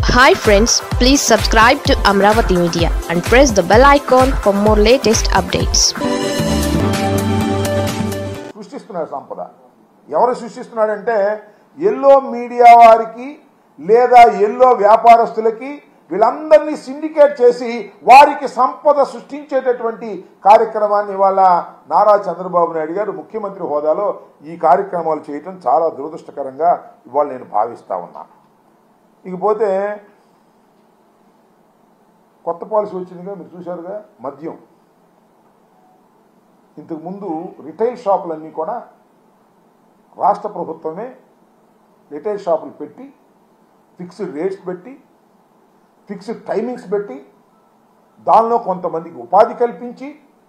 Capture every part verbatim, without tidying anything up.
Hi friends, please subscribe to Amravati Media and press the bell icon for more latest updates. సృష్టిస్తున్నారు సంపద. ఎవరు సృష్టిస్తున్నాడంటే yellow media వారికి లేదా yellow వ్యాపారస్తులకి వీళ్ళందరినీ సిండికేట్ చేసి వారికి సంపద సృష్టించేటటువంటి కార్యక్రమాన్ని ఇవాళ నారా చంద్రబాబు నాయుడు గారు ముఖ్యమంత్రి హోదాలో ఈ కార్యక్రమాలు చేయటం చాలా దురదృష్టకరంగా ఇవాళ నేను భావిస్తా ఉన్నా. ఇకపోతే కొత్త పాలసీ వచ్చిందిగా, మీరు చూశారుగా, మద్యం. ఇంతకుముందు రిటైల్ షాపులన్నీ కూడా రాష్ట్ర ప్రభుత్వమే రిటైల్ షాపులు పెట్టి ఫిక్స్డ్ రేట్స్ పెట్టి ఫిక్స్డ్ టైమింగ్స్ పెట్టి దానిలో కొంతమందికి ఉపాధి కల్పించి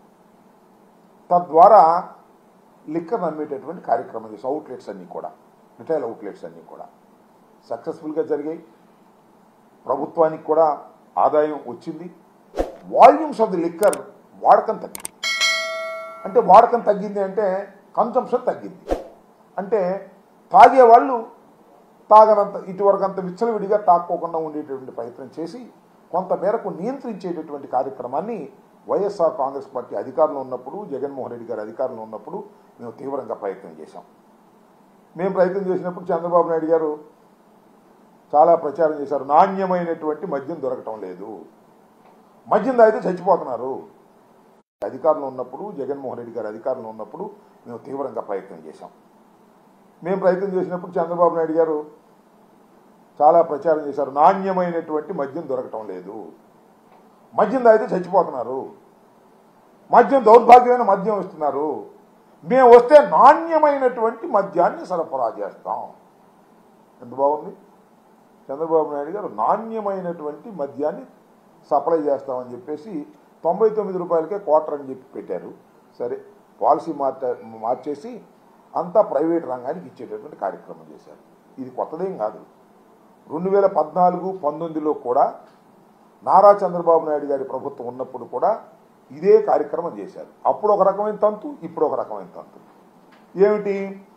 తద్వారా లిక్కర్ అమ్మేటటువంటి కార్యక్రమం చేసి అవుట్లెట్స్ అన్నీ కూడా రిటైల్ అవుట్లెట్స్ అన్నీ కూడా సక్సెస్ఫుల్గా జరిగాయి. ప్రభుత్వానికి కూడా ఆదాయం వచ్చింది. వాల్యూమ్స్ ఆఫ్ ది లిక్కర్ వాడకం తగ్గింది. అంటే వాడకం తగ్గింది అంటే కన్సంప్షన్ తగ్గింది. అంటే తాగేవాళ్ళు తాగనంత ఇటువరకు అంత విచ్చలవిడిగా తాక్కోకుండా ఉండేటటువంటి ప్రయత్నం చేసి కొంత మేరకు నియంత్రించేటటువంటి కార్యక్రమాన్ని వైఎస్ఆర్ కాంగ్రెస్ పార్టీ అధికారంలో ఉన్నప్పుడు, జగన్మోహన్ రెడ్డి గారు అధికారంలో ఉన్నప్పుడు మేము తీవ్రంగా ప్రయత్నం చేశాం. మేము ప్రయత్నం చేసినప్పుడు చంద్రబాబు నాయుడు గారు చాలా ప్రచారం చేశారు. నాణ్యమైనటువంటి మద్యం దొరకటం లేదు, మద్యం తాగితే చచ్చిపోతున్నారు. అధికారంలో ఉన్నప్పుడు, జగన్మోహన్ రెడ్డి గారు అధికారంలో ఉన్నప్పుడు మేము తీవ్రంగా ప్రయత్నం చేశాం. మేము ప్రయత్నం చేసినప్పుడు చంద్రబాబు నాయుడు గారు చాలా ప్రచారం చేశారు. నాణ్యమైనటువంటి మద్యం దొరకటం లేదు, మద్యం తాగితే చచ్చిపోతున్నారు, మద్యం దౌర్భాగ్యమైన మద్యం ఇస్తున్నారు, మేము వస్తే నాణ్యమైనటువంటి మద్యాన్ని సరఫరా చేస్తాం. ఎంత బాగుంది. చంద్రబాబు నాయుడు గారు నాణ్యమైనటువంటి మద్యాన్ని సప్లై చేస్తామని చెప్పేసి తొంభై తొమ్మిది రూపాయలకే క్వార్టర్ అని చెప్పి పెట్టారు. సరే, పాలసీ మార్చ మార్చేసి అంతా ప్రైవేట్ రంగానికి ఇచ్చేటటువంటి కార్యక్రమం చేశారు. ఇది కొత్తదేం కాదు. రెండు వేల పద్నాలుగు పంతొమ్మిదిలో కూడా నారా చంద్రబాబు నాయుడు గారి ప్రభుత్వం ఉన్నప్పుడు కూడా ఇదే కార్యక్రమం చేశారు. అప్పుడు ఒక రకమైన తంతు, ఇప్పుడు ఒక రకమైన తంతు. ఏమిటి?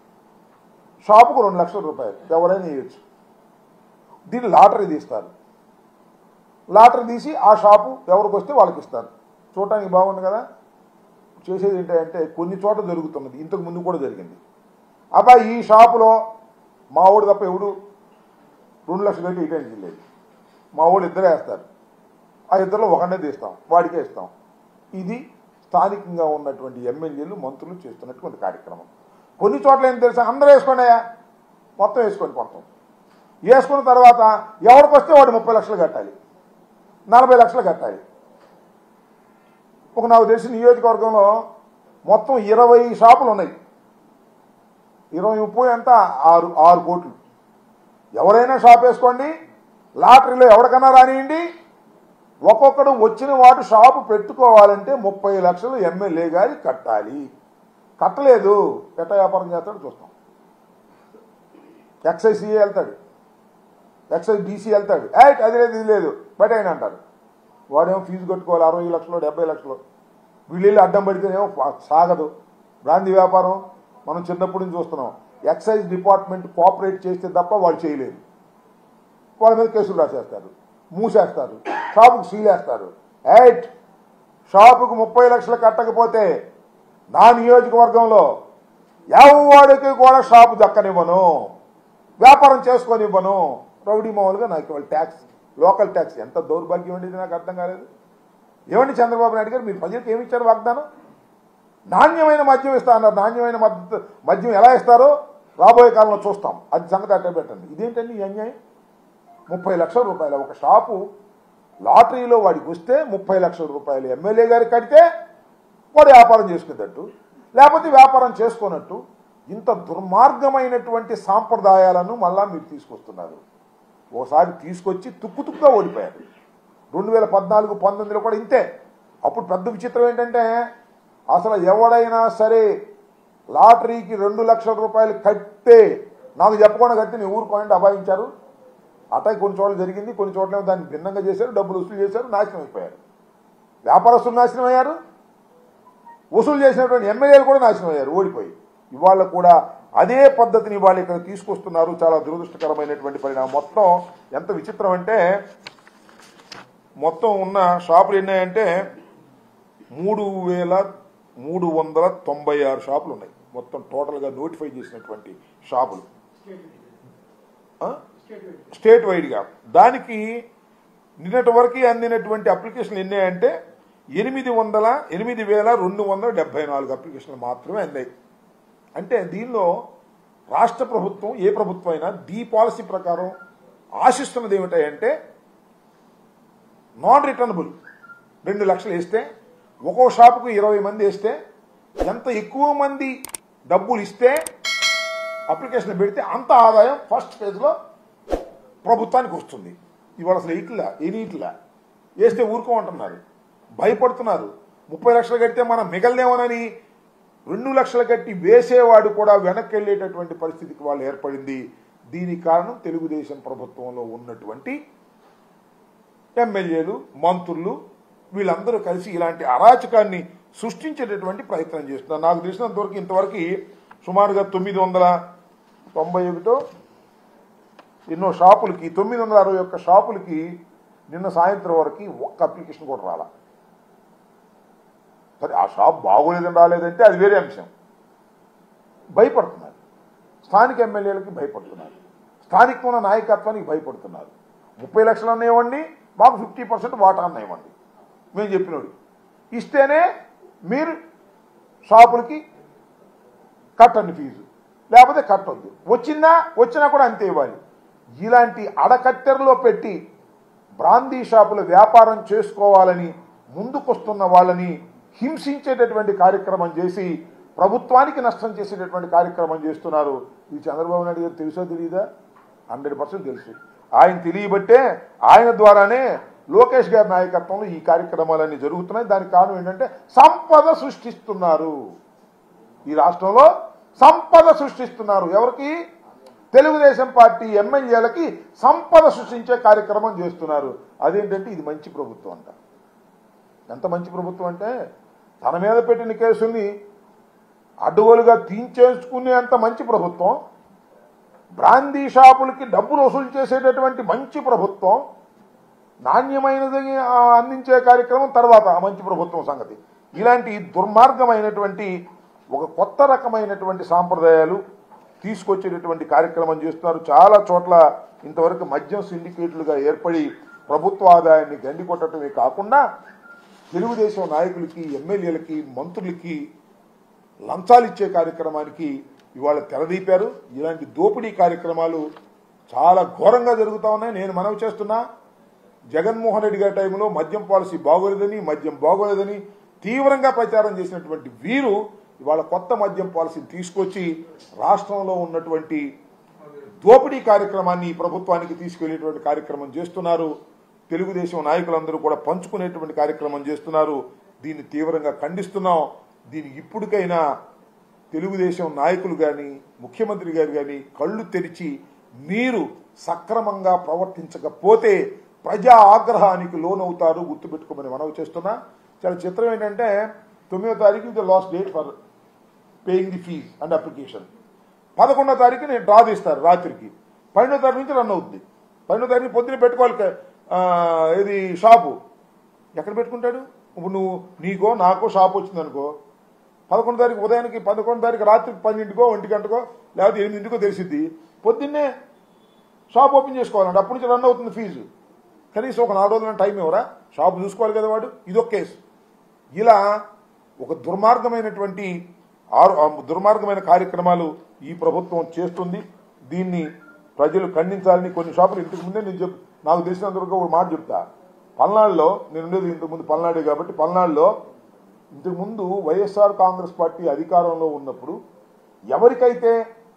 షాపుకు రెండు లక్షల రూపాయలు ఎవరైనా ఇవ్వచ్చు. దీన్ని లాటరీ తీస్తారు. లాటరీ తీసి ఆ షాపు ఎవరికి వస్తే వాళ్ళకి ఇస్తారు. చూడటానికి బాగుంది కదా. చేసేది ఏంటంటే కొన్ని చోట్ల జరుగుతున్నది, ఇంతకు ముందు కూడా జరిగింది. అబ్బాయి ఈ షాపులో మా ఊడు తప్ప ఎవడు రెండు లక్షలు కట్టి ఇటానికి లేదు, మా ఊళ్ళు ఇద్దరే వేస్తారు, ఆ ఇద్దరిలో ఒకనే తీస్తాం, వాడికే ఇస్తాం. ఇది స్థానికంగా ఉన్నటువంటి ఎమ్మెల్యేలు మంత్రులు చేస్తున్నటువంటి కార్యక్రమం. కొన్ని చోట్ల ఏం తెలుసా, అందరూ వేసుకోండియా, మొత్తం వేసుకొని మొత్తం వేసుకున్న తర్వాత ఎవరికి వస్తే వాడు ముప్పై లక్షలు కట్టాలి, నలభై లక్షలు కట్టాలి. ఒక నాకు తెలిసిన నియోజకవర్గంలో మొత్తం ఇరవై షాపులు ఉన్నాయి. ఇరవై ముప్పై ఎంత, ఆరు ఆరు కోట్లు. ఎవరైనా షాప్ వేసుకోండి, లాటరీలో ఎవరికన్నా రానియండి, ఒక్కొక్కడు వచ్చిన వాడు షాపు పెట్టుకోవాలంటే ముప్పై లక్షలు ఎమ్మెల్యే గారి కట్టాలి. కట్టలేదు, ఎట్ట వ్యాపారం చేస్తాడు చూస్తాం. ఎక్సైజ్ సిఏ వెళ్తాడు, ఎక్సైజ్ డీసీ వెళ్తాడు, యాట్ అది లేదు ఇది లేదు బట్ అయినా అంటారు. వాడేమో ఫీజు కట్టుకోవాలి అరవై లక్షలు డెబ్బై లక్షలు. వీళ్ళు వెళ్ళి అడ్డం పడితేనేమో సాగదు. బ్రాంతి వ్యాపారం మనం చిన్నప్పటి నుంచి చూస్తున్నాం. ఎక్సైజ్ డిపార్ట్మెంట్ కోఆపరేట్ చేస్తే తప్ప వాళ్ళు చేయలేరు. వాళ్ళ మీద కేసులు రాసేస్తారు, మూసేస్తారు, షాపుకు సీలేస్తారు. యాట్ షాపుకు ముప్పై లక్షలు కట్టకపోతే నా నియోజకవర్గంలో ఎవరికి కూడా షాపు దక్కనివ్వను, వ్యాపారం చేసుకొనివ్వను. రౌడీ మామూలుగా నాకు వాళ్ళు ట్యాక్స్, లోకల్ ట్యాక్స్. ఎంత దౌర్భాగ్యం ఉండేది నాకు అర్థం కాలేదు. ఏమండి చంద్రబాబు నాయుడు గారు, మీరు ప్రజలకు ఏమి ఇచ్చారు వాగ్దానం? నాణ్యమైన మద్యం ఇస్తా అన్నారు. నాణ్యమైన మద్య మద్యం ఎలా ఇస్తారో రాబోయే కాలంలో చూస్తాం. అది సంగతి అట్టే పెట్టండి. ఇదేంటండి ఈ అన్యాయం? ముప్పై లక్షల రూపాయలు ఒక షాపు లాటరీలో వాడికి వస్తే ముప్పై లక్షల రూపాయలు ఎమ్మెల్యే గారికి కడితే వాడు వ్యాపారం చేసుకునేటట్టు, లేకపోతే వ్యాపారం చేసుకోనట్టు. ఇంత దుర్మార్గమైనటువంటి సాంప్రదాయాలను మళ్ళా మీరు తీసుకొస్తున్నారు. ఓసారి తీసుకొచ్చి తుక్కు తుక్కుగా ఓడిపోయారు. రెండు వేల పద్నాలుగు పంతొమ్మిదిలో కూడా ఇంతే. అప్పుడు పెద్ద విచిత్రం ఏంటంటే అసలు ఎవడైనా సరే లాటరీకి రెండు లక్షల రూపాయలు కట్టే నాకు చెప్పకుండా కట్టి నేను ఊరుకోండి అబాయించారు. అటాక్ కొన్ని చోట్ల జరిగింది, కొన్ని చోట్ల దాన్ని భిన్నంగా చేశారు, డబ్బులు వసూలు చేశారు, నాశనం అయిపోయారు. వ్యాపారస్తులు నాశనం అయ్యారు, వసూలు చేసినటువంటి ఎమ్మెల్యేలు కూడా నాశనం అయ్యారు ఓడిపోయి. ఇవాళ కూడా అదే పద్ధతిని వాళ్ళు ఇక్కడ తీసుకొస్తున్నారు. చాలా దురదృష్టకరమైనటువంటి పరిణామం. మొత్తం ఎంత విచిత్రం అంటే మొత్తం ఉన్న షాపులు ఎన్నాయంటే మూడు వేల మూడు వందల తొంభై ఆరు షాపులు ఉన్నాయి మొత్తం టోటల్గా నోటిఫై చేసినటువంటి షాపులు స్టేట్ వైడ్గా. దానికి నిన్నటి వరకు అందినటువంటి అప్లికేషన్లు ఎన్నాయంటే ఎనిమిది వందల ఎనిమిది వేల రెండు వందల డెబ్బై నాలుగు అప్లికేషన్లు మాత్రమే అందాయి. అంటే దీనిలో రాష్ట్ర ప్రభుత్వం ఏ ప్రభుత్వం అయినా దీ పాలసీ ప్రకారం ఆశిస్తున్నది ఏమిటంటే నాన్ రిటర్నబుల్ రెండు లక్షలు వేస్తే ఒక్కో షాపుకు ఇరవై మంది వేస్తే ఎంత ఎక్కువ మంది డబ్బులు ఇస్తే అప్లికేషన్ పెడితే అంత ఆదాయం ఫస్ట్ ఫేజ్లో ప్రభుత్వానికి వస్తుంది. ఇవాళ అసలు ఇట్లా ఎనీ ఇట్లా వేస్తే ఊరుకోమంటున్నారు, భయపడుతున్నారు. ముప్పై లక్షలు కడితే మనం మిగలదేమోనని రెండు లక్షలు కట్టి వేసేవాడు కూడా వెనక్కి వెళ్ళేటటువంటి పరిస్థితికి వాళ్ళు ఏర్పడింది. దీనికి కారణం తెలుగుదేశం ప్రభుత్వంలో ఉన్నటువంటి ఎమ్మెల్యేలు, మంత్రులు వీళ్ళందరూ కలిసి ఇలాంటి అరాచకాన్ని సృష్టించేటటువంటి ప్రయత్నం చేస్తున్నారు. నాకు తెలిసినంతవరకు ఇంతవరకు సుమారుగా తొమ్మిది వందల తొంభై ఒకటో ఎన్నో షాపులకి తొమ్మిది వందల అరవై ఒక్క షాపులకి నిన్న సాయంత్రం వరకు ఒక్క అప్లికేషన్ కూడా రాలా. సరే ఆ షాప్ బాగోలేదని రాలేదంటే అది వేరే అంశం. భయపడుతున్నారు, స్థానిక ఎమ్మెల్యేలకి భయపడుతున్నారు, స్థానిక ఉన్న నాయకత్వానికి భయపడుతున్నారు. ముప్పై లక్షలు అన్న ఇవ్వండి, మాకు ఫిఫ్టీ పర్సెంట్ వాటా అన్న ఇవ్వండి, మేము చెప్పినోడు ఇస్తేనే మీరు షాపులకి కట్టండి ఫీజు, లేకపోతే కట్టొద్దు, వచ్చిందా వచ్చినా కూడా అంతే ఇవ్వాలి. ఇలాంటి అడకట్టెరలో పెట్టి బ్రాందీ షాపుల వ్యాపారం చేసుకోవాలని ముందుకొస్తున్న వాళ్ళని హింసించేటటువంటి కార్యక్రమం చేసి ప్రభుత్వానికి నష్టం చేసేటటువంటి కార్యక్రమం చేస్తున్నారు. ఈ చంద్రబాబు నాయుడు గారు తెలుసో తెలియదా? హండ్రెడ్ పర్సెంట్ తెలుసు. ఆయన తెలియబట్టే ఆయన ద్వారానే లోకేష్ గారి నాయకత్వంలో ఈ కార్యక్రమాలన్నీ జరుగుతున్నాయి. దానికి కారణం ఏంటంటే సంపద సృష్టిస్తున్నారు. ఈ రాష్ట్రంలో సంపద సృష్టిస్తున్నారు. ఎవరికి? తెలుగుదేశం పార్టీ ఎమ్మెల్యేలకి సంపద సృష్టించే కార్యక్రమం చేస్తున్నారు. అదేంటంటే ఇది మంచి ప్రభుత్వం అంట. ఎంత మంచి ప్రభుత్వం అంటే తన మీద పెట్టిన కేసుల్ని అడ్డుగోలుగా తీయించేసుకునేంత మంచి ప్రభుత్వం, బ్రాందీ షాపులకి డబ్బులు వసూలు చేసేటటువంటి మంచి ప్రభుత్వం, నాణ్యమైనది అందించే కార్యక్రమం తర్వాత మంచి ప్రభుత్వం సంగతి. ఇలాంటి దుర్మార్గమైనటువంటి ఒక కొత్త రకమైనటువంటి సాంప్రదాయాలు తీసుకొచ్చేటటువంటి కార్యక్రమం చేస్తున్నారు. చాలా చోట్ల ఇంతవరకు మద్యం సిండికేట్లుగా ఏర్పడి ప్రభుత్వ ఆదాయాన్ని గండి కొట్టడమే కాకుండా తెలుగుదేశం నాయకులకి, ఎమ్మెల్యేలకి, మంత్రులకి లంచాలు ఇచ్చే కార్యక్రమానికి ఇవాళ తెరదీపారు. ఇలాంటి దోపిడీ కార్యక్రమాలు చాలా ఘోరంగా జరుగుతూ ఉన్నాయి. నేను మనవి చేస్తున్నా, జగన్మోహన్ రెడ్డి గారి టైంలో మద్యం పాలసీ బాగోలేదని, మద్యం బాగోలేదని తీవ్రంగా ప్రచారం చేసినటువంటి వీరు ఇవాళ కొత్త మద్యం పాలసీని తీసుకొచ్చి రాష్ట్రంలో ఉన్నటువంటి దోపిడీ కార్యక్రమాన్ని ప్రభుత్వానికి తీసుకెళ్లేటువంటి కార్యక్రమం చేస్తున్నారు. తెలుగుదేశం నాయకులందరూ కూడా పంచుకునేటువంటి కార్యక్రమం చేస్తున్నారు. దీన్ని తీవ్రంగా ఖండిస్తున్నాం. దీనికి ఇప్పటికైనా తెలుగుదేశం నాయకులు కానీ, ముఖ్యమంత్రి గారు కానీ కళ్ళు తెరిచి మీరు సక్రమంగా ప్రవర్తించకపోతే ప్రజా ఆగ్రహానికి లోనవుతారు, గుర్తుపెట్టుకోమని మనవి చేస్తున్నా. చాలా చిత్రం ఏంటంటే తొమ్మిదో తారీఖు the last date for paying the fees and application. పదకొండో తారీఖు నేను డ్రా తీస్తారు రాత్రికి, పన్నెండో తారీఖు నుంచి రన్ అవుతుంది. పన్నెండో తారీఖు పొద్దున పెట్టుకోవాలి ఇది షాపు. ఎక్కడ పెట్టుకుంటాడు? ఇప్పుడు నువ్వు నీకో నాకో షాపు వచ్చింది అనుకో, పదకొండు తారీఖు ఉదయానికి పదకొండు తారీఖు రాత్రికి పన్నెండుకో ఒంటి గంటకో లేకపోతే ఎనిమిదింటికో తెలిసిద్ది. పొద్దున్నే షాప్ ఓపెన్ చేసుకోవాలంటే అప్పటి నుంచి రన్ అవుతుంది ఫీజు. కనీసం ఒక నాలుగు రోజుల టైం ఎవరా? షాపు చూసుకోవాలి కదా వాడు. ఇదొక కేసు. ఇలా ఒక దుర్మార్గమైనటువంటి దుర్మార్గమైన కార్యక్రమాలు ఈ ప్రభుత్వం చేస్తుంది. దీన్ని ప్రజలు ఖండించాలని కొన్ని షాపులు ఇంతకు ముందే నేను చెప్ నాకు తెలిసినంతవరకు ఒక మాట చెప్తా. పల్నాడులో నేను ఉండేది ఇంతకుముందు పల్నాడే కాబట్టి, పల్నాడులో ఇంతకుముందు వైఎస్ఆర్ కాంగ్రెస్ పార్టీ అధికారంలో ఉన్నప్పుడు ఎవరికైతే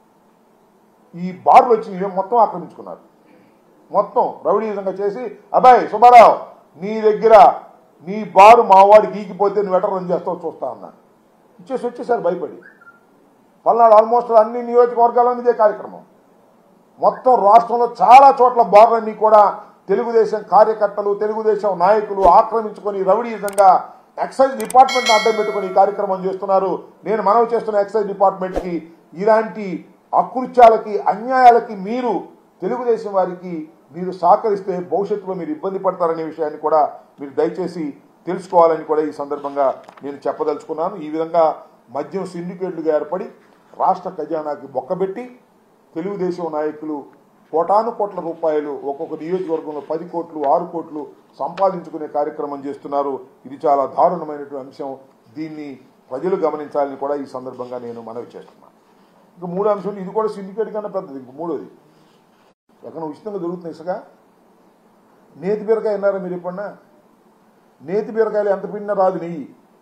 ఈ బార్లు వచ్చినాయో మొత్తం ఆక్రమించుకున్నారు. మొత్తం రౌడీజంగా చేసి, అబ్బాయి సుబ్బారావు నీ దగ్గర నీ బారు మావాడికి గీకిపోతే నువ్వు ఎట్లా రన్ చేస్తావు చూస్తా అన్నా. ఇచ్చేసి వచ్చేసారు భయపడి. పల్నాడు ఆల్మోస్ట్ అన్ని నియోజకవర్గాల్లో ఇదే కార్యక్రమం. మొత్తం రాష్ట్రంలో చాలా చోట్ల బార్లన్నీ కూడా తెలుగుదేశం కార్యకర్తలు, తెలుగుదేశం నాయకులు ఆక్రమించుకొని రౌడీజంగా ఎక్సైజ్ డిపార్ట్మెంట్ని అడ్డం పెట్టుకుని ఈ కార్యక్రమం చేస్తున్నారు. నేను మనవి చేస్తున్న ఎక్సైజ్ డిపార్ట్మెంట్కి ఇలాంటి అకృత్యాలకి అన్యాయాలకి మీరు తెలుగుదేశం వారికి మీరు సహకరిస్తే భవిష్యత్తులో మీరు ఇబ్బంది పడతారనే విషయాన్ని కూడా మీరు దయచేసి తెలుసుకోవాలని కూడా ఈ సందర్భంగా నేను చెప్పదలుచుకున్నాను. ఈ విధంగా మద్యం సిండికేట్లుగా ఏర్పడి రాష్ట్ర ఖజానాకి బొక్కబెట్టి తెలుగుదేశం నాయకులు కోటాను కోట్ల రూపాయలు ఒక్కొక్క నియోజకవర్గంలో పది కోట్లు ఆరు కోట్లు సంపాదించుకునే కార్యక్రమం చేస్తున్నారు. ఇది చాలా దారుణమైనటువంటి అంశం. దీన్ని ప్రజలు గమనించాలని కూడా ఈ సందర్భంగా నేను మనవి చేస్తున్నాను. ఇంకా మూడో అంశం, ఇది కూడా సిండికేట్ కన్నా పెద్దది. ఇంక మూడోది, ఎక్కడ ఉచితంగా దొరుకుతుంది ఇసుక. నేతి బీరకాయ విన్నారా మీరు ఎప్పుడన్నా? నేతి బీరకాయలు ఎంత పిండినా రాదు నెయ్యి.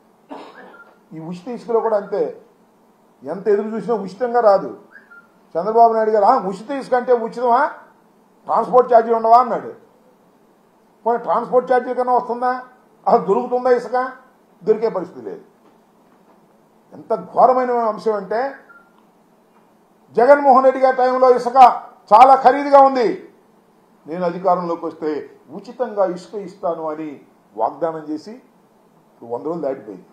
ఈ ఉచిత ఇసుకలో కూడా అంతే, ఎంత ఎదురు చూసినా ఉచితంగా రాదు. చంద్రబాబు నాయుడు గారు ఉచిత ఇసుక అంటే ఉచితమా, ట్రాన్స్పోర్ట్ ఛార్జీలు ఉండవా అన్నాడు. పోనీ ట్రాన్స్పోర్ట్ ఛార్జీల కన్నా వస్తుందా? అసలు దొరుకుతుందా ఇసుక? దొరికే పరిస్థితి లేదు. ఎంత ఘోరమైన అంశం అంటే, జగన్మోహన్ రెడ్డి గారి టైంలో ఇసుక చాలా ఖరీదుగా ఉంది. నేను అధికారంలోకి వస్తే ఉచితంగా ఇసుక ఇస్తాను అని వాగ్దానం చేసి వంద రోజులు దాటిపోయింది.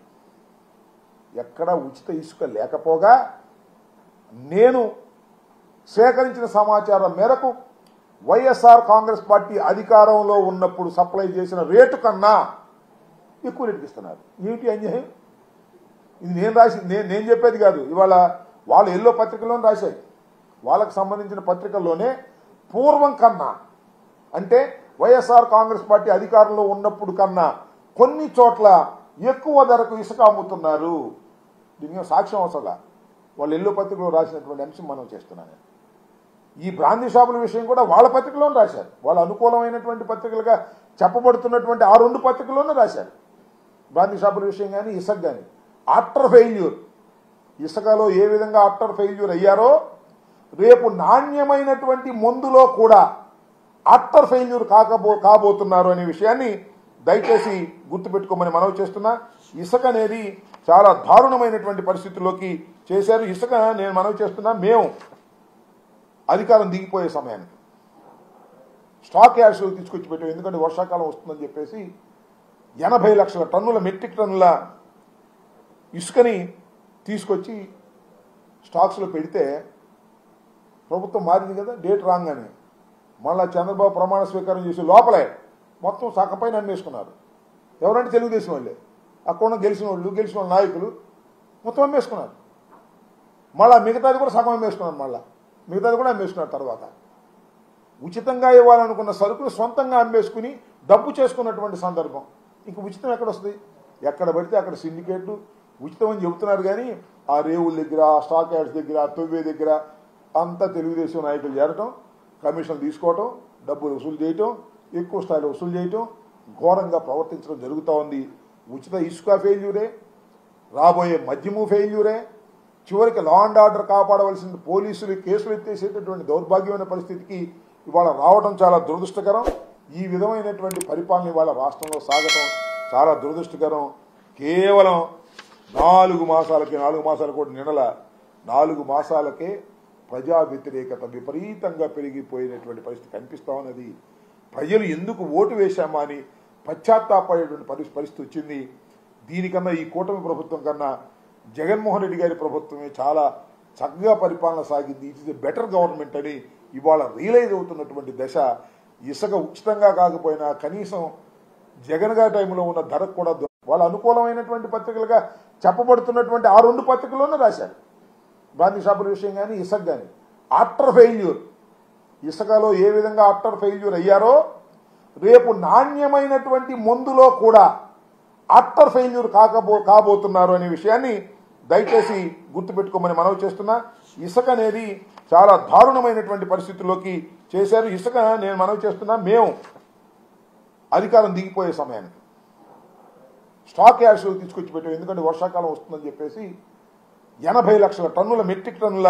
ఎక్కడా ఉచిత ఇసుక లేకపోగా నేను సేకరించిన సమాచారం మేరకు వైఎస్ఆర్ కాంగ్రెస్ పార్టీ అధికారంలో ఉన్నప్పుడు సప్లై చేసిన రేటు కన్నా ఎక్కువ రేటుకి ఇస్తున్నారు. ఏమిటి అన్యాయం? ఇది నేను రాసి నేను నేను చెప్పేది కాదు. ఇవాళ వాళ్ళు ఎల్లో పత్రికల్లోనే రాశాయి. వాళ్ళకు సంబంధించిన పత్రికల్లోనే పూర్వం కన్నా, అంటే వైఎస్ఆర్ కాంగ్రెస్ పార్టీ అధికారంలో ఉన్నప్పుడు కన్నా కొన్ని చోట్ల ఎక్కువ ధరకు ఇసుక అమ్ముతున్నారు. దీనికి సాక్ష్యం అవసరంలా, వాళ్ళు ఎల్లో పత్రికలో రాసినటువంటి అంశం మనం చేస్తున్నాను. ఈ బ్రాందీ షాపుల విషయం కూడా వాళ్ళ పత్రికలోనే రాశారు. వాళ్ళ అనుకూలమైనటువంటి పత్రికలుగా చెప్పబడుతున్నటువంటి ఆ రెండు పత్రికల్లోనే రాశారు. బ్రాందీ షాపుల విషయం కానీ ఇసుక కానీ అట్టర్ ఫెయిల్యూర్, ఇసుకలో ఏ విధంగా అట్టర్ ఫెయిల్యూర్ అయ్యారో రేపు నాణ్యమైనటువంటి మందులో కూడా అట్టర్ ఫెయిల్యూర్ కాకబో కాబోతున్నారు అనే విషయాన్ని దయచేసి గుర్తుపెట్టుకోమని మనవి చేస్తున్నా. ఇసుక అనేది చాలా దారుణమైనటువంటి పరిస్థితుల్లోకి చేశారు. ఇసుక నేను మనవి చేస్తున్నా, మేము అధికారం దిగిపోయే సమయానికి స్టాక్ యార్డ్స్లో తీసుకొచ్చి పెట్టాం. ఎందుకంటే వర్షాకాలం వస్తుందని చెప్పేసి ఎనభై లక్షల టన్నుల మెట్రిక్ టన్నుల ఇసుకని తీసుకొచ్చి స్టాక్స్లో పెడితే ప్రభుత్వం మారింది కదా, డేట్ రాగానే మళ్ళా చంద్రబాబు ప్రమాణ స్వీకారం చేసి లోపలే మొత్తం సగంపైన అమ్మేసుకున్నారు. ఎవరంటే తెలుగుదేశం వాళ్ళే, అక్కడ గెలిచిన వాళ్ళు గెలిచిన వాళ్ళ నాయకులు మొత్తం అమ్మేసుకున్నారు. మళ్ళా మిగతాది కూడా సగం అమ్మేసుకున్నారు. మళ్ళా మిగతాది కూడా అమ్మేసుకున్నారు. తర్వాత ఉచితంగా ఇవ్వాలనుకున్న సరుకులు సొంతంగా అమ్మేసుకుని డబ్బు చేసుకున్నటువంటి సందర్భం. ఇంక ఉచితం ఎక్కడ వస్తుంది? ఎక్కడ పడితే అక్కడ సిండికేట్లు ఉచితం అని చెబుతున్నారు. కానీ ఆ రేవుల దగ్గర, స్టాక్ యార్డ్స్ దగ్గర, తొవ్వే దగ్గర అంతా తెలుగుదేశం నాయకులు చేరటం, కమిషన్లు తీసుకోవటం, డబ్బులు వసూలు చేయటం, ఎక్కువ స్థాయిలో వసూలు చేయటం, ఘోరంగా ప్రవర్తించడం జరుగుతూ ఉంది. ఉచిత ఇసుక ఫెయిల్యూరే, రాబోయే మద్యము ఫెయిల్యూరే, చివరికి లా అండ్ ఆర్డర్ కాపాడవలసిన పోలీసులు కేసులు ఎత్తేసేటటువంటి దౌర్భాగ్యమైన పరిస్థితికి ఇవాళ రావడం చాలా దురదృష్టకరం. ఈ విధమైనటువంటి పరిపాలన ఇవాళ రాష్ట్రంలో సాగటం చాలా దురదృష్టకరం. కేవలం నాలుగు మాసాలకి నాలుగు మాసాలు కూడా నిడల నాలుగు మాసాలకే ప్రజా వ్యతిరేకత విపరీతంగా పెరిగిపోయినటువంటి పరిస్థితి కనిపిస్తూ ఉన్నది. ప్రజలు ఎందుకు ఓటు వేశామా అని పశ్చాత్తాపడేటువంటి పరిస్థితి వచ్చింది. దీనికన్నా ఈ కూటమి ప్రభుత్వం కన్నా జగన్మోహన్ రెడ్డి గారి ప్రభుత్వమే చాలా చక్కగా పరిపాలన సాగింది. It is a better government అని ఇవాళ రియలైజ్ అవుతున్నటువంటి దశ. ఇసుక ఉచితంగా కాకపోయినా కనీసం జగన్ గారి టైంలో ఉన్న ధరకు కూడా వాళ్ళ అనుకూలమైనటువంటి పత్రికలుగా చెప్పబడుతున్నటువంటి ఆ రెండు పత్రికల్లోనే రాశారు. బ్రాందీ షాపుల విషయం కానీ ఇసుక కానీ అట్టర్ ఫెయిల్యూర్, ఇసుకలో ఏ విధంగా అట్టర్ ఫెయిల్యూర్ అయ్యారో రేపు నాణ్యమైనటువంటి మందులో కూడా అట్టర్ ఫెయిల్యూర్ కాకబో కాబోతున్నారు అనే విషయాన్ని దయచేసి గుర్తుపెట్టుకోమని మనవి చేస్తున్నా. ఇసుక అనేది చాలా దారుణమైనటువంటి పరిస్థితుల్లోకి చేశారు. ఇసుక నేను మనవి చేస్తున్నా, మేము అధికారం దిగిపోయే సమయానికి స్టాక్ యార్డ్స్లో తీసుకొచ్చి పెట్టాం. ఎందుకంటే వర్షాకాలం వస్తుందని చెప్పేసి ఎనభై లక్షల టన్నుల మెట్రిక్ టన్నుల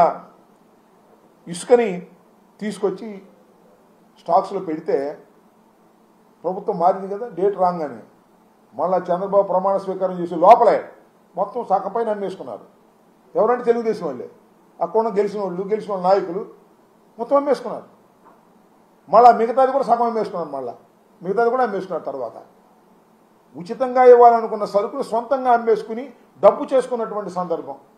ఇసుకని తీసుకొచ్చి స్టాక్స్లో పెడితే ప్రభుత్వం మారింది కదా, డేట్ రాగానే మళ్ళా చంద్రబాబు ప్రమాణ స్వీకారం చేసి లోపలే మొత్తం సగంపైన అమ్మేసుకున్నారు. ఎవరంటే తెలుగుదేశం వాళ్ళే, అక్కడ గెలిచిన వాళ్ళు గెలిచిన వాళ్ళ నాయకులు మొత్తం అమ్మేసుకున్నారు. మళ్ళా మిగతాది కూడా సగం అమ్మేసుకున్నారు. మళ్ళా మిగతాది కూడా అమ్మేసుకున్నారు. తర్వాత ఉచితంగా ఇవ్వాలనుకున్న సరుకులు సొంతంగా అమ్మేసుకుని డబ్బు చేసుకున్నటువంటి సందర్భం.